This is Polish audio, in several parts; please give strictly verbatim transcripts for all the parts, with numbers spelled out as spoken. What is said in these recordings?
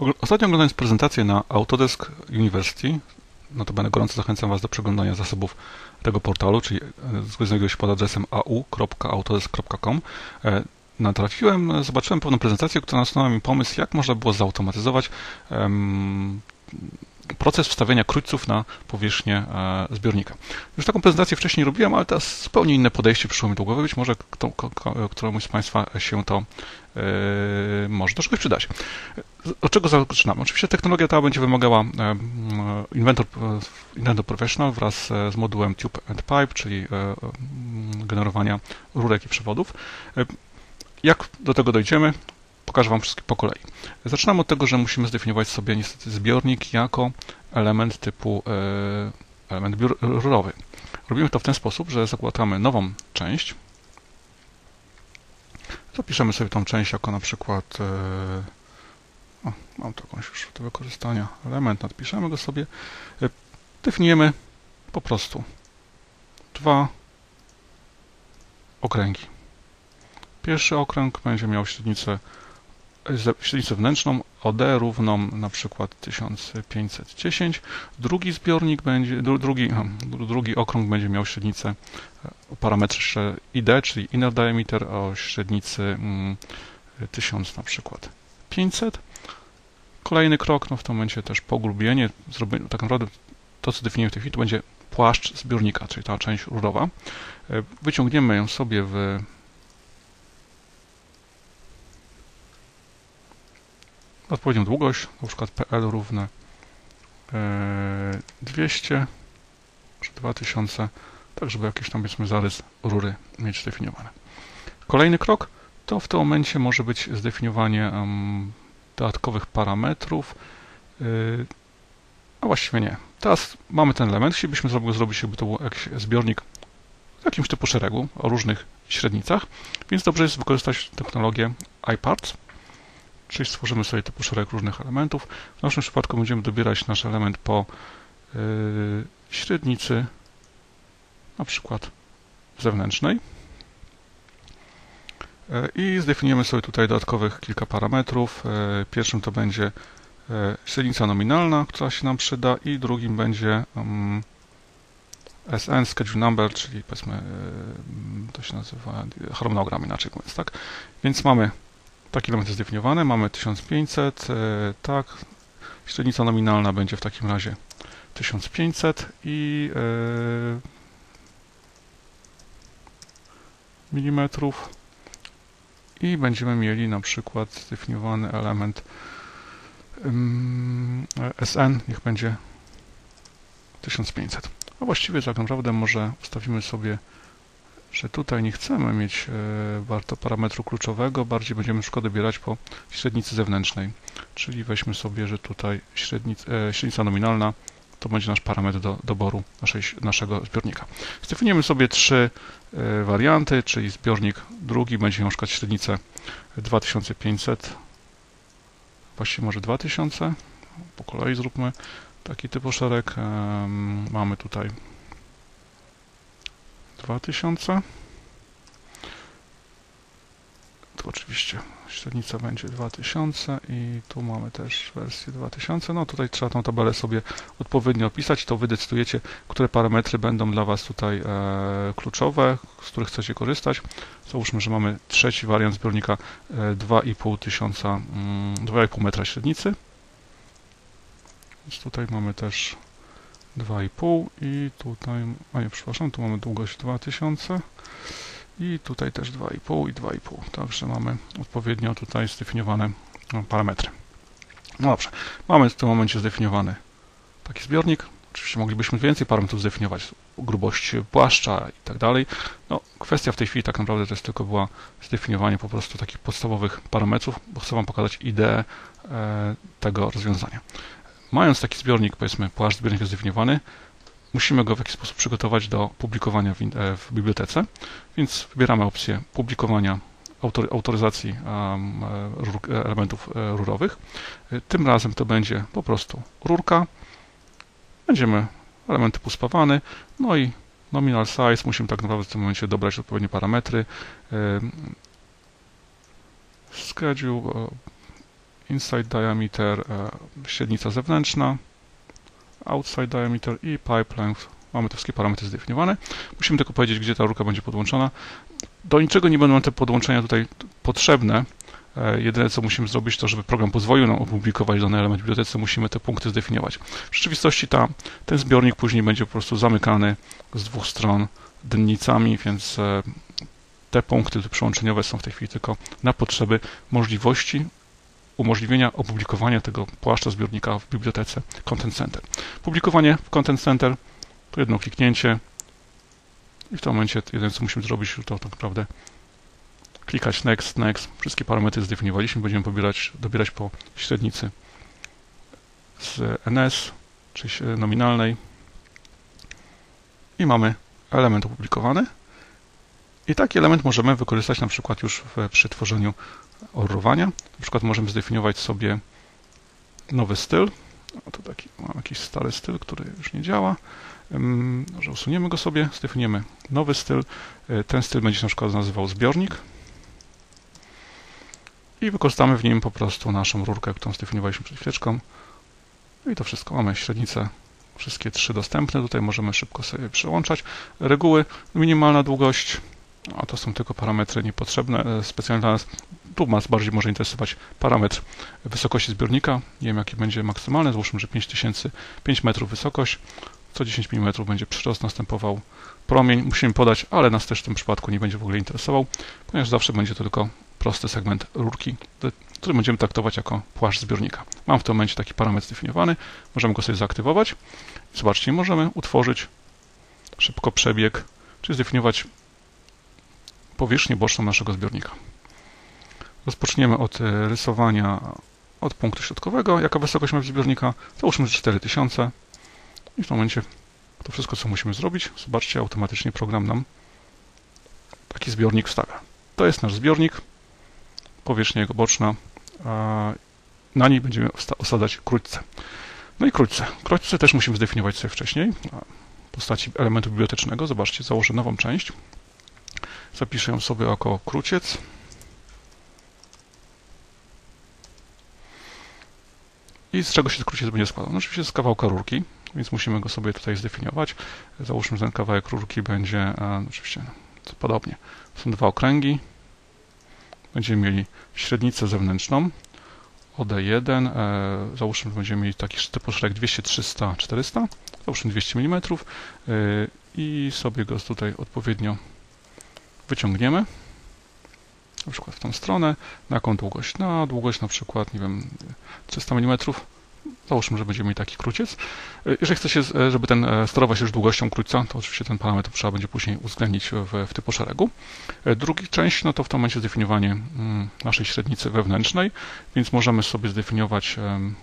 Ostatnio oglądając prezentację na Autodesk University, no to będę gorąco zachęcam Was do przeglądania zasobów tego portalu, czyli znajduje się pod adresem a u kropka autodesk kropka com. Natrafiłem, zobaczyłem pewną prezentację, która nasunęła mi pomysł, jak można było zautomatyzować um, proces wstawiania krójców na powierzchnię e, zbiornika. Już taką prezentację wcześniej robiłem, ale teraz zupełnie inne podejście przyszło mi do głowy. Być może kto, kto, któremuś z Państwa się to e, może do czegoś przydać. Od czego zaczynamy? Oczywiście technologia ta będzie wymagała e, Inventor, Inventor Professional wraz z modułem Tube and Pipe, czyli e, generowania rurek i przewodów. E, jak do tego dojdziemy? Pokażę Wam wszystkie po kolei. Zaczynamy od tego, że musimy zdefiniować sobie niestety zbiornik jako element typu e, element rurowy. Robimy to w ten sposób, że zakładamy nową część. Zapiszemy sobie tą część jako na przykład e, o, mam tu jakąś już do wykorzystania element, nadpiszemy go sobie. E, definiujemy po prostu dwa okręgi. Pierwszy okręg będzie miał średnicę średnicę wewnętrzną O D równą na przykład tysiąc pięćset dziesięć. Drugi zbiornik będzie, drugi, drugi okrąg będzie miał średnicę o parametrze I D, czyli Inner Diameter, o średnicy tysiąc na przykład pięćset. Kolejny krok, no w tym momencie też pogrubienie, zrobienie, tak naprawdę to, co definiujemy w tej chwili, to będzie płaszcz zbiornika, czyli ta część rurowa. Wyciągniemy ją sobie w odpowiednią długość, na przykład P L równe dwieście czy dwa tysiące, tak żeby jakiś tam powiedzmy zarys rury mieć zdefiniowany. Kolejny krok to w tym momencie może być zdefiniowanie um, dodatkowych parametrów, yy, a właściwie nie. Teraz mamy ten element, chcielibyśmy go zrobić, jakby to był jakiś zbiornik w jakimś typu szeregu o różnych średnicach, więc dobrze jest wykorzystać technologię iParts. Czyli stworzymy sobie typu szereg różnych elementów. W naszym przypadku będziemy dobierać nasz element po yy, średnicy, na przykład zewnętrznej. Yy, I zdefiniujemy sobie tutaj dodatkowych kilka parametrów. Yy, pierwszym to będzie yy, średnica nominalna, która się nam przyda, i drugim będzie um, S N, schedule number, czyli powiedzmy, yy, to się nazywa harmonogram inaczej mówiąc, tak? Więc mamy taki element jest zdefiniowany, mamy tysiąc pięćset, e, tak, średnica nominalna będzie w takim razie tysiąc pięćset i e, milimetrów i będziemy mieli na przykład zdefiniowany element um, S N, niech będzie tysiąc pięćset. A właściwie tak naprawdę może ustawimy sobie, że tutaj nie chcemy mieć e, warto parametru kluczowego, bardziej będziemy na przykład dobierać po średnicy zewnętrznej, czyli weźmy sobie, że tutaj średnic, e, średnica nominalna to będzie nasz parametr do doboru naszej, naszego zbiornika. Zdefiniujemy sobie trzy e, warianty, czyli zbiornik drugi będzie miał na przykład średnicę dwa tysiące pięćset, właściwie może dwa tysiące, po kolei zróbmy taki typu szereg, e, mamy tutaj dwa tysiące. Tu oczywiście średnica będzie dwa tysiące i tu mamy też wersję dwa tysiące. No tutaj trzeba tą tabelę sobie odpowiednio opisać, to wy decydujecie, które parametry będą dla Was tutaj e, kluczowe, z których chcecie korzystać. Załóżmy, że mamy trzeci wariant zbiornika e, dwa i pół tysiąca, mm, dwa i pół metra średnicy. Więc tutaj mamy też dwa i pół i tutaj, a nie, przepraszam, tu mamy długość dwa tysiące i tutaj też dwa i pół i dwa i pół. Także mamy odpowiednio tutaj zdefiniowane parametry. No dobrze, mamy w tym momencie zdefiniowany taki zbiornik. Oczywiście moglibyśmy więcej parametrów zdefiniować, grubość płaszcza i tak dalej. No, kwestia w tej chwili tak naprawdę to jest tylko była zdefiniowanie po prostu takich podstawowych parametrów, bo chcę Wam pokazać ideę e, tego rozwiązania. Mając taki zbiornik, powiedzmy, płaszcz zbiornik jest zdefiniowany, musimy go w jakiś sposób przygotować do publikowania w, w bibliotece, więc wybieramy opcję publikowania autory, autoryzacji um, rur, elementów rurowych. Tym razem to będzie po prostu rurka. Będziemy element typu spawany, no i nominal size, musimy tak naprawdę w tym momencie dobrać odpowiednie parametry. Schedule, inside diameter, e, średnica zewnętrzna, outside diameter i pipe length. Mamy te wszystkie parametry zdefiniowane. Musimy tylko powiedzieć, gdzie ta rurka będzie podłączona. Do niczego nie będą te podłączenia tutaj potrzebne. E, jedyne, co musimy zrobić, to żeby program pozwolił nam opublikować dany element w bibliotece, musimy te punkty zdefiniować. W rzeczywistości ta, ten zbiornik później będzie po prostu zamykany z dwóch stron dynnicami, więc e, te punkty przyłączeniowe są w tej chwili tylko na potrzeby możliwości umożliwienia opublikowania tego płaszcza zbiornika w bibliotece Content Center. Publikowanie w Content Center to jedno kliknięcie i w tym momencie jedyne, co musimy zrobić, to tak naprawdę klikać Next, Next. Wszystkie parametry zdefiniowaliśmy. Będziemy pobierać, dobierać po średnicy z N S, czyli nominalnej i mamy element opublikowany. I taki element możemy wykorzystać na przykład już w, przy tworzeniu orrowania. Na przykład możemy zdefiniować sobie nowy styl. O, to taki, mam jakiś stary styl, który już nie działa. Może usuniemy go sobie, zdefiniujemy nowy styl. Ten styl będzie się na przykład nazywał zbiornik. I wykorzystamy w nim po prostu naszą rurkę, którą zdefiniowaliśmy przed chwileczką. I to wszystko. Mamy średnicę, wszystkie trzy dostępne. Tutaj możemy szybko sobie przełączać. Reguły, minimalna długość. A to są tylko parametry niepotrzebne, specjalnie dla nas. Tu nas bardziej może interesować parametr wysokości zbiornika. Nie wiem, jaki będzie maksymalny. Załóżmy, że pięć tysięcy pięć metrów wysokość. Co dziesięć milimetrów będzie przyrost, następował promień. Musimy podać, ale nas też w tym przypadku nie będzie w ogóle interesował, ponieważ zawsze będzie to tylko prosty segment rurki, który będziemy traktować jako płaszcz zbiornika. Mam w tym momencie taki parametr zdefiniowany. Możemy go sobie zaaktywować. Zobaczcie, możemy utworzyć szybko przebieg, czyli zdefiniować powierzchnię boczną naszego zbiornika. Rozpoczniemy od rysowania od punktu środkowego. Jaka wysokość ma zbiornika? Załóżmy, że cztery tysiące. I w tym momencie to wszystko, co musimy zrobić, zobaczcie, automatycznie program nam taki zbiornik wstawia. To jest nasz zbiornik, powierzchnia jego boczna. Na niej będziemy osadzać krótce. No i krótce. Krótce też musimy zdefiniować sobie wcześniej w postaci elementu bibliotecznego. Zobaczcie, założę nową część. Zapiszę ją sobie jako króciec. I z czego się króciec będzie składał? No oczywiście z kawałka rurki, więc musimy go sobie tutaj zdefiniować. Załóżmy, że ten kawałek rurki będzie, a, oczywiście no, podobnie. Są dwa okręgi. Będziemy mieli średnicę zewnętrzną, O D jeden. E, załóżmy, że będziemy mieli taki typoszereg dwieście, trzysta, czterysta. Załóżmy dwieście milimetrów e, i sobie go tutaj odpowiednio wyciągniemy. Na przykład w tą stronę. Na jaką długość? Na długość na przykład, nie wiem, trzysta milimetrów. Załóżmy, że będziemy mieli taki króciec. Jeżeli chce się, żeby ten sterować już długością krótca, to oczywiście ten parametr trzeba będzie później uwzględnić w, w typu szeregu. Druga część, no to w tym momencie zdefiniowanie naszej średnicy wewnętrznej, więc możemy sobie zdefiniować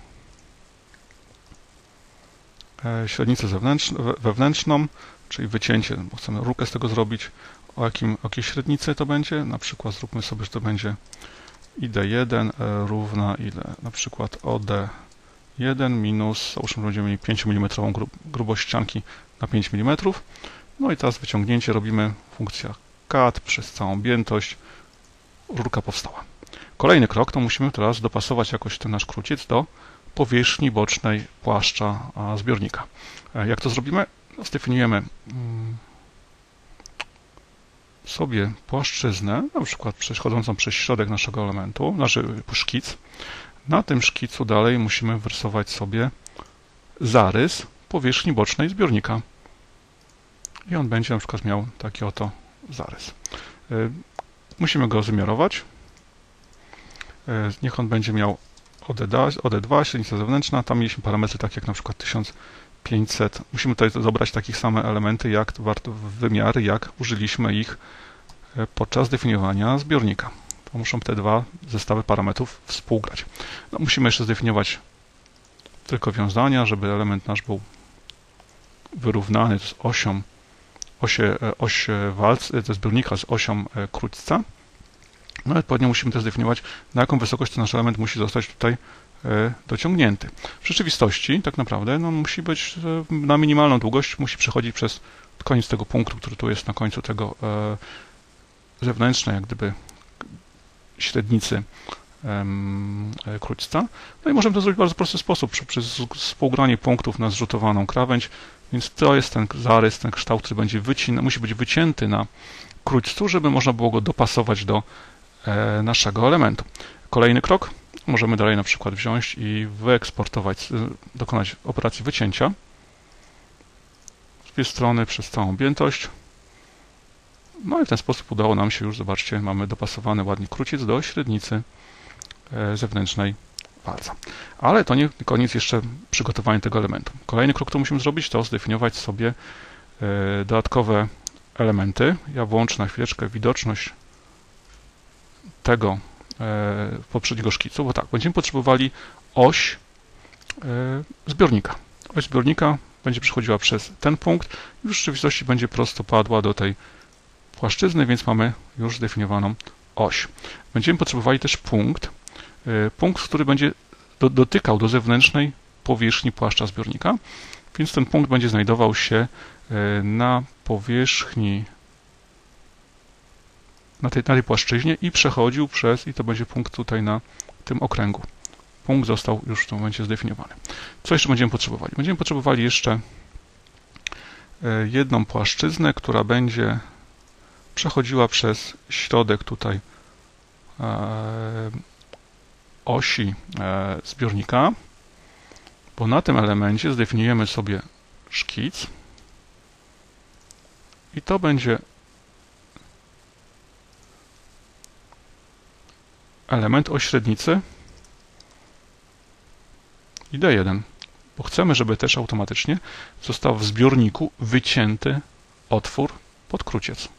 średnicę wewnętrzną, czyli wycięcie, bo chcemy rurkę z tego zrobić. O jakim, o jakiej średnicy to będzie? Na przykład zróbmy sobie, że to będzie I D jeden równa ile? Na przykład O D jeden minus, załóżmy, że będziemy mieli pięć milimetrów grub, grubość ścianki na pięć milimetrów. No i teraz wyciągnięcie robimy funkcja cut przez całą objętość. Rurka powstała. Kolejny krok to musimy teraz dopasować jakoś ten nasz króciec do powierzchni bocznej płaszcza zbiornika. Jak to zrobimy? No, zdefiniujemy sobie płaszczyznę, na przykład przechodzącą przez środek naszego elementu, nasz szkic. Na tym szkicu dalej musimy wyrysować sobie zarys powierzchni bocznej zbiornika. I on będzie na przykład miał taki oto zarys. Musimy go wymiarować. Niech on będzie miał O D dwa, średnica zewnętrzna. Tam mieliśmy parametry takie jak na przykład tysiąc pięćset. Musimy tutaj dobrać takie same elementy, jak wymiary, jak użyliśmy ich podczas definiowania zbiornika. To muszą te dwa zestawy parametrów współgrać. No, musimy jeszcze zdefiniować tylko wiązania, żeby element nasz był wyrównany z osią, osie, oś walc, ze zbiornika z osią krótca. No i odpowiednio musimy też zdefiniować, na jaką wysokość ten nasz element musi zostać tutaj dociągnięty. W rzeczywistości tak naprawdę no, musi być na minimalną długość, musi przechodzić przez koniec tego punktu, który tu jest na końcu tego e, zewnętrznej, jak gdyby średnicy em, króćca. No i możemy to zrobić w bardzo prosty sposób, przez współgranie punktów na zrzutowaną krawędź, więc to jest ten zarys, ten kształt, który będzie wycina, musi być wycięty na króćcu, żeby można było go dopasować do e, naszego elementu. Kolejny krok, możemy dalej na przykład wziąć i wyeksportować, dokonać operacji wycięcia z dwie strony przez całą objętość. No i w ten sposób udało nam się już, zobaczcie, mamy dopasowany ładnie króciec do średnicy e, zewnętrznej walca. Ale to nie koniec jeszcze przygotowania tego elementu. Kolejny krok, który musimy zrobić, to zdefiniować sobie e, dodatkowe elementy. Ja włączę na chwileczkę widoczność tego e, poprzedniego szkicu, bo tak, będziemy potrzebowali oś e, zbiornika. Oś zbiornika będzie przechodziła przez ten punkt i w rzeczywistości będzie prosto padła do tej płaszczyzny, więc mamy już zdefiniowaną oś. Będziemy potrzebowali też punkt, e, punkt, który będzie do, dotykał do zewnętrznej powierzchni płaszcza zbiornika, więc ten punkt będzie znajdował się na powierzchni, na tej, na tej płaszczyźnie i przechodził przez, i to będzie punkt tutaj na tym okręgu. Punkt został już w tym momencie zdefiniowany. Co jeszcze będziemy potrzebowali? Będziemy potrzebowali jeszcze jedną płaszczyznę, która będzie przechodziła przez środek tutaj osi zbiornika, bo na tym elemencie zdefiniujemy sobie szkic i to będzie element o średnicy i D jeden, bo chcemy, żeby też automatycznie został w zbiorniku wycięty otwór pod króciec.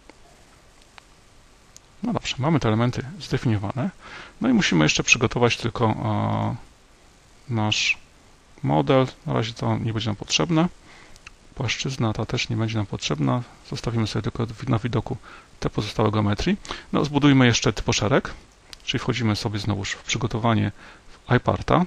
No dobrze, mamy te elementy zdefiniowane. No i musimy jeszcze przygotować tylko o, nasz model. Na razie to nie będzie nam potrzebne. Płaszczyzna ta też nie będzie nam potrzebna. Zostawimy sobie tylko na widoku te pozostałe geometrii. No, zbudujmy jeszcze typoszereg, czyli wchodzimy sobie znowu w przygotowanie w iParta.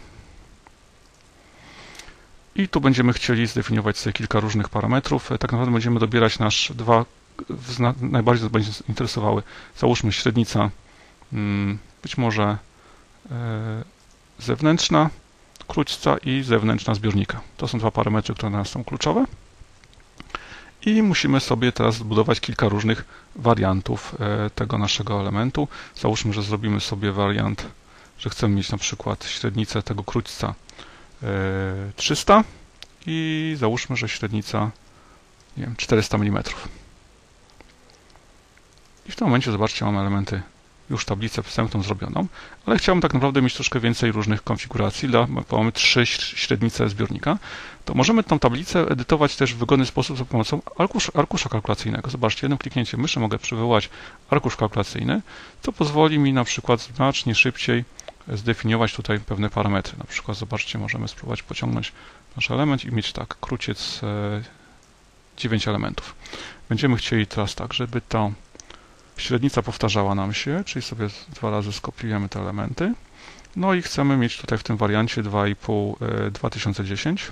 I tu będziemy chcieli zdefiniować sobie kilka różnych parametrów. Tak naprawdę będziemy dobierać nasz dwa, najbardziej będzie nas interesowały. Załóżmy średnica, być może zewnętrzna króćca i zewnętrzna zbiornika. To są dwa parametry, które dla nas są kluczowe. I musimy sobie teraz zbudować kilka różnych wariantów tego naszego elementu. Załóżmy, że zrobimy sobie wariant, że chcemy mieć na przykład średnicę tego króćca trzysta i załóżmy, że średnica, nie wiem, czterysta milimetrów. I w tym momencie, zobaczcie, mamy elementy, już tablicę wstępną zrobioną, ale chciałbym tak naprawdę mieć troszkę więcej różnych konfiguracji. Dla, mamy trzy średnice zbiornika, to możemy tą tablicę edytować też w wygodny sposób za pomocą arkusz, arkusza kalkulacyjnego. Zobaczcie, jednym kliknięciem myszy mogę przywołać arkusz kalkulacyjny, co pozwoli mi na przykład znacznie szybciej zdefiniować tutaj pewne parametry. Na przykład, zobaczcie, możemy spróbować pociągnąć nasz element i mieć tak, króciec dziewięć elementów. Będziemy chcieli teraz tak, żeby to średnica powtarzała nam się, czyli sobie dwa razy skopiujemy te elementy. No i chcemy mieć tutaj w tym wariancie dwa i pół dwa tysiące dziesięć.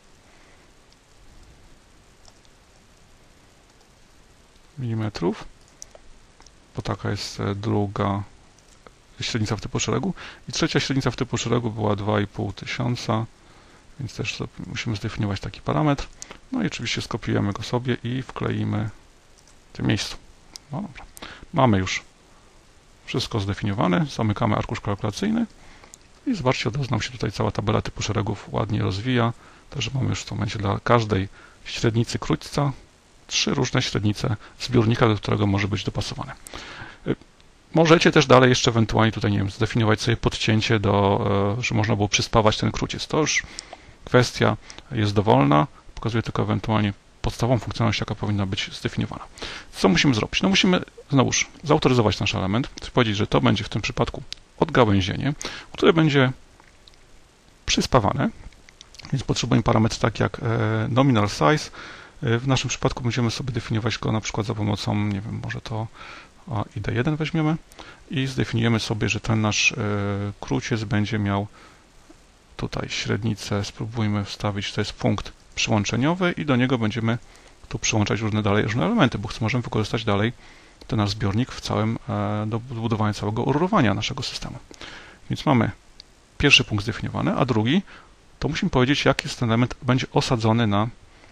milimetrów, bo taka jest druga średnica w typu szeregu. I trzecia średnica w typu szeregu była dwa i pół tysiąca, więc też sobie musimy zdefiniować taki parametr. No i oczywiście skopiujemy go sobie i wkleimy w tym miejscu. No dobra. Mamy już wszystko zdefiniowane, zamykamy arkusz kalkulacyjny i zobaczcie, od razu nam się tutaj cała tabela typu szeregów ładnie rozwija, także mamy już w tym momencie dla każdej średnicy króćca trzy różne średnice zbiornika, do którego może być dopasowane. Możecie też dalej jeszcze ewentualnie tutaj, nie wiem, zdefiniować sobie podcięcie, do, że można było przyspawać ten króciec. To już kwestia jest dowolna, pokazuję tylko ewentualnie podstawową funkcjonalność, jaka powinna być zdefiniowana. Co musimy zrobić? No musimy znowuż zautoryzować nasz element, czyli powiedzieć, że to będzie w tym przypadku odgałęzienie, które będzie przyspawane, więc potrzebujemy parametr tak jak nominal size. W naszym przypadku będziemy sobie definiować go na przykład za pomocą, nie wiem, może to I D jeden weźmiemy i zdefiniujemy sobie, że ten nasz króciec będzie miał tutaj średnicę, spróbujmy wstawić, to jest punkt przyłączeniowy i do niego będziemy tu przyłączać różne dalej różne elementy, bo możemy wykorzystać dalej ten nasz zbiornik w całym, do budowania całego rurowania naszego systemu. Więc mamy pierwszy punkt zdefiniowany, a drugi to musimy powiedzieć, jaki ten element będzie osadzony na,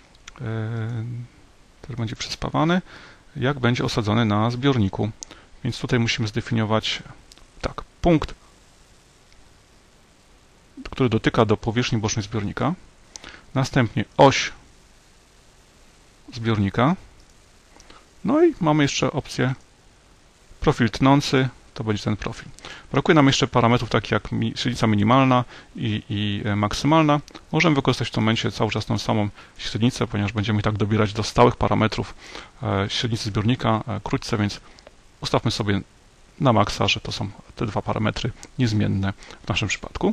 który będzie przespawany, jak będzie osadzony na zbiorniku. Więc tutaj musimy zdefiniować tak, punkt, który dotyka do powierzchni bocznej zbiornika, następnie oś zbiornika, no i mamy jeszcze opcję profil tnący, to będzie ten profil. Brakuje nam jeszcze parametrów takich jak średnica minimalna i, i maksymalna. Możemy wykorzystać w tym momencie cały czas tą samą średnicę, ponieważ będziemy i tak dobierać do stałych parametrów średnicy zbiornika krótce, więc ustawmy sobie na maksa, że to są te dwa parametry niezmienne w naszym przypadku.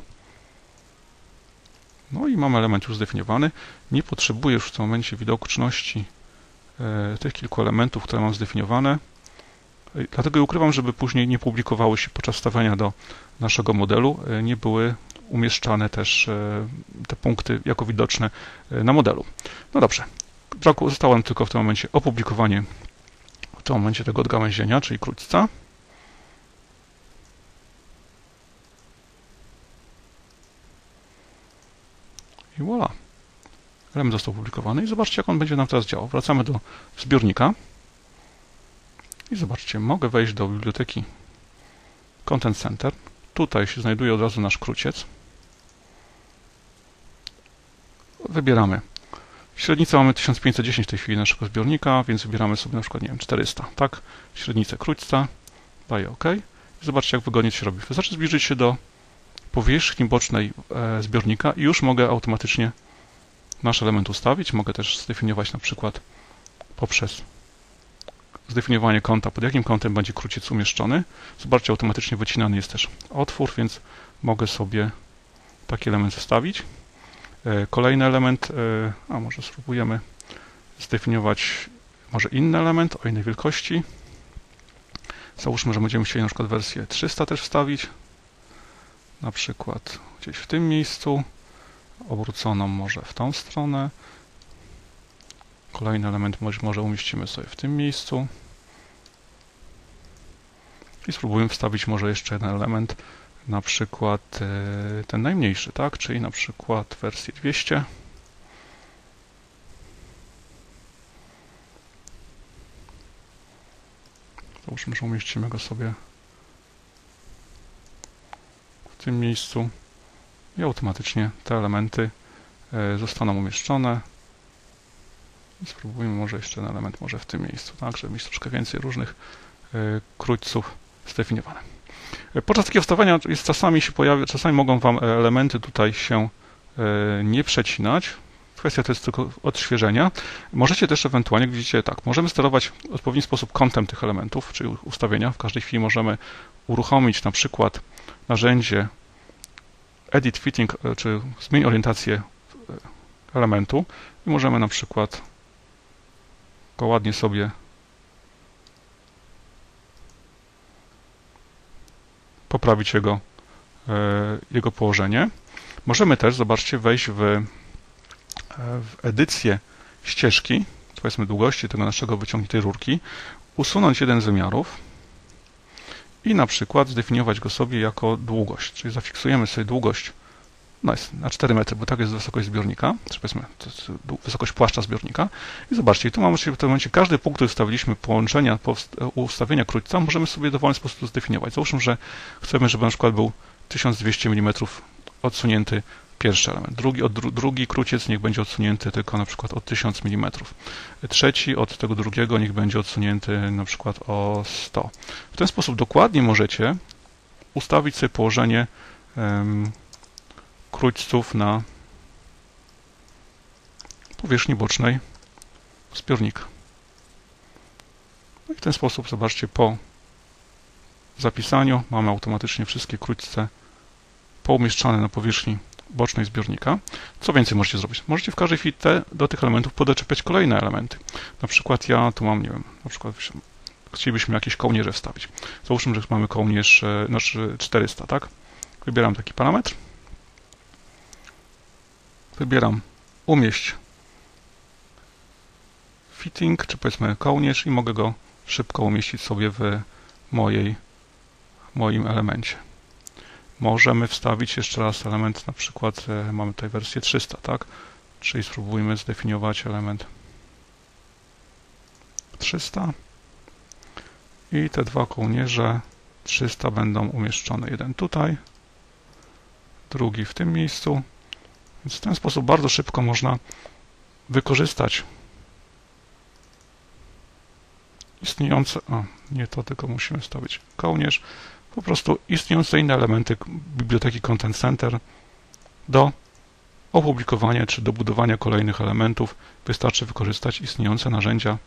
No i mamy element już zdefiniowany. Nie potrzebuję już w tym momencie widoczności e, tych kilku elementów, które mam zdefiniowane. E, dlatego je ukrywam, żeby później nie publikowały się podczas wstawiania do naszego modelu, e, nie były umieszczane też e, te punkty jako widoczne e, na modelu. No dobrze, zostało nam tylko w tym momencie opublikowanie w tym momencie tego odgałęzienia, czyli krótca. I voilà. Element został opublikowany i zobaczcie, jak on będzie nam teraz działał. Wracamy do zbiornika i zobaczcie, mogę wejść do biblioteki Content Center. Tutaj się znajduje od razu nasz króciec. Wybieramy. Średnicę mamy tysiąc pięćset dziesięć w tej chwili naszego zbiornika, więc wybieramy sobie na przykład, nie wiem, czterysta, tak? Średnicę krótca, daję OK. I zobaczcie, jak wygodnie to się robi. Wystarczy zbliżyć się do powierzchni bocznej e, zbiornika i już mogę automatycznie nasz element ustawić. Mogę też zdefiniować na przykład poprzez zdefiniowanie kąta, pod jakim kątem będzie króciec umieszczony. Zobaczcie, automatycznie wycinany jest też otwór, więc mogę sobie taki element zostawić. E, kolejny element, e, a może spróbujemy zdefiniować może inny element o innej wielkości. Załóżmy, że będziemy chcieli na przykład wersję trzysta też wstawić. Na przykład gdzieś w tym miejscu, obróconą może w tą stronę. Kolejny element może, może umieścimy sobie w tym miejscu. I spróbujemy wstawić może jeszcze jeden element, na przykład ten najmniejszy, tak? Czyli na przykład wersję dwieście. Załóżmy, że umieścimy go sobie w tym miejscu i automatycznie te elementy zostaną umieszczone. I spróbujmy może jeszcze ten element może w tym miejscu, tak, żeby mieć troszkę więcej różnych krótców zdefiniowane. Podczas takiego wstawiania jest czasami się pojawia, czasami mogą Wam elementy tutaj się nie przecinać. Kwestia to jest tylko odświeżenia. Możecie też ewentualnie, jak widzicie, tak, możemy sterować w odpowiedni sposób kątem tych elementów, czyli ustawienia. W każdej chwili możemy uruchomić na przykład narzędzie Edit Fitting, czy zmień orientację elementu i możemy na przykład go ładnie sobie poprawić jego, jego położenie. Możemy też, zobaczcie, wejść w, w edycję ścieżki, powiedzmy długości tego naszego wyciągniętej rurki, usunąć jeden z wymiarów i na przykład zdefiniować go sobie jako długość, czyli zafiksujemy sobie długość no jest na cztery metry, bo tak jest wysokość zbiornika, czy powiedzmy to jest wysokość płaszcza zbiornika. I zobaczcie, tu mamy w tym momencie każdy punkt, który wstawiliśmy połączenia, ustawienia krótca, możemy sobie w dowolny sposób zdefiniować. Załóżmy, że chcemy, żeby na przykład był tysiąc dwieście milimetrów odsunięty pierwszy element, drugi, od dru, drugi króciec niech będzie odsunięty tylko na przykład o tysiąc milimetrów, trzeci od tego drugiego niech będzie odsunięty na przykład o sto. W ten sposób dokładnie możecie ustawić sobie położenie um, krótców na powierzchni bocznej zbiornika. No i w ten sposób, zobaczcie, po zapisaniu mamy automatycznie wszystkie krótce poumieszczane na powierzchni bocznej zbiornika. Co więcej możecie zrobić? Możecie w każdej chwili te, do tych elementów podoczepiać kolejne elementy. Na przykład ja tu mam, nie wiem, na przykład chcielibyśmy jakieś kołnierze wstawić. Załóżmy, że mamy kołnierz znaczy czterysta, tak? Wybieram taki parametr. Wybieram umieść fitting, czy powiedzmy kołnierz i mogę go szybko umieścić sobie w mojej, moim elemencie. Możemy wstawić jeszcze raz element, na przykład e, mamy tutaj wersję trzysta, tak? Czyli spróbujmy zdefiniować element trzysta i te dwa kołnierze trzysta będą umieszczone. Jeden tutaj, drugi w tym miejscu. Więc w ten sposób bardzo szybko można wykorzystać istniejące, o, nie to, tylko musimy wstawić kołnierz, po prostu istniejące inne elementy biblioteki Content Center do opublikowania czy do budowania kolejnych elementów. Wystarczy wykorzystać istniejące narzędzia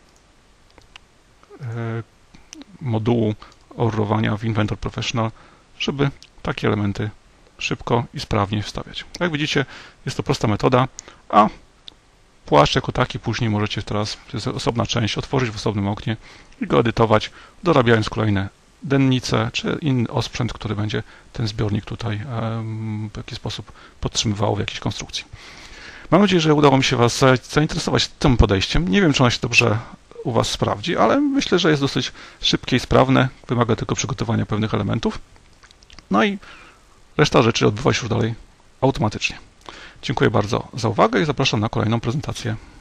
modułu orrowania w Inventor Professional, żeby takie elementy szybko i sprawnie wstawiać. Jak widzicie, jest to prosta metoda, a płaszcz jako taki później możecie teraz, to jest osobna część, otworzyć w osobnym oknie i go edytować, dorabiając kolejne dennice, czy inny osprzęt, który będzie ten zbiornik tutaj w jakiś sposób podtrzymywał w jakiejś konstrukcji. Mam nadzieję, że udało mi się Was zainteresować tym podejściem. Nie wiem, czy ono się dobrze u Was sprawdzi, ale myślę, że jest dosyć szybkie i sprawne. Wymaga tylko przygotowania pewnych elementów. No i reszta rzeczy odbywa się już dalej automatycznie. Dziękuję bardzo za uwagę i zapraszam na kolejną prezentację.